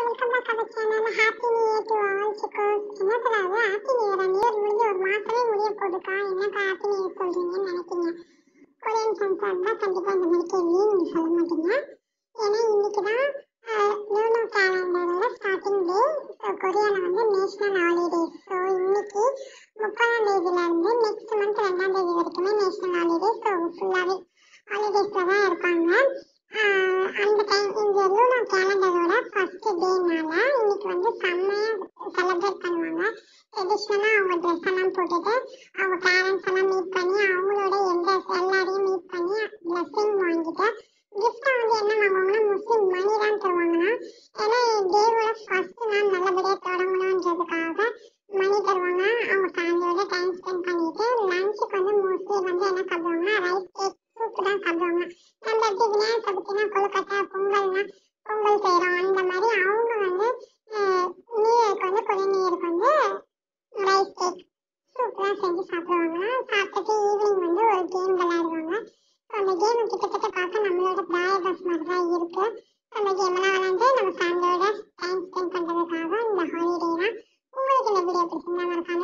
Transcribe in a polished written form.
Welcome back our channel. Happy new year to all சிக்கோஸ். என்ன சொல்றாரு, happy new year, new year முடிஞ்சு ஒரு மாசமே முடிய போதுக்கா, என்னக்கா ஹாப்பி நியூ இயர் சொல்றீங்கன்னு நினைக்கிறீங்க. கொரியன் ஃப்ரெண்ட்ஸாக இருந்தால் கண்டிப்பாக இந்த மாதிரி கேள்வி நீங்கள் சொல்ல மாட்டீங்க. ஏன்னா இன்னைக்கு தான் லூனோ கேலண்டரோட ஸ்டார்டிங் டே. ஸோ கொரியாவில் வந்து நேஷ்னல் ஹாலிடேஸ். ஸோ இன்னைக்கு 30ஆம் தேதியிலேருந்து நெக்ஸ்ட் மந்த் 2ஆம் தேதி வரைக்குமே நேஷ்னல் ஹாலிடேஸ். ஸோ ஃபுல்லாகவே ஹாலிடேஸில் தான் இருப்பாங்க. அந்த டைம் இந்த லூனோ கேலண்டரோட ஃபர்ஸ்ட் டேனால இன்னைக்கு வந்து செம்மையாக செலிப்ரேட் பண்ணுவாங்க. ட்ரெடிஷ்னலாக அவங்க ட்ரெஸ் எல்லாம் போட்டுட்டு அவங்க பேரண்ட்ஸ் எல்லாம் மீட் பண்ணி அவங்களோட எல்லாரையும் மீட் பண்ணி பிளஸ்ஸிங் வாங்கிட்டு கிஃப்டை வந்து என்ன வாங்குவாங்கன்னா மோஸ்ட்லி மணி தான் தருவாங்கன்னா, ஏன்னா டேவோட ஃபர்ஸ்ட் நாள் நல்லபடியாக தொடங்கணுன்றதுக்காக மணி தருவாங்க. அவங்க ஃபேமிலியோட டைம் ஸ்பெண்ட் பண்ணிட்டு லஞ்சுக்கு வந்து மோஸ்ட்லி வந்து என்ன சாப்பிடுவாங்கன்னா ரைஸ் கேக் சூப்பு தான் சாப்பிடுவாங்க. நம்ம எப்படி விநாயகர் சதுர்த்தினா கொழுக்கட்டை பொங்கல் செய்கிறோம், அந்த மாதிரி அவங்க வந்து நியூ இயருக்கு வந்து கொரியன் நியூ இயருக்கு வந்து ரைஸ் கேக் சூப்லாம் செஞ்சு சாப்பிடுவாங்க. சாப்பிட்டுட்டு ஈவினிங் வந்து ஒரு கேம் விளையாடுவாங்க. ஸோ அந்த கேம் கிட்டத்தட்ட பார்க்க நம்மளோட பிராயபாஸ் மாதிரி தான் இருக்குது. ஸோ அந்த கேமெல்லாம் விளையாண்டு நம்ம ஃபேமிலியோட டைம் ஸ்பெண்ட் பண்ணுறதுக்காக இந்த ஹாலிடேலாம். உங்களுக்கு இந்த வீடியோ பிடிச்சிருந்தா மறக்காம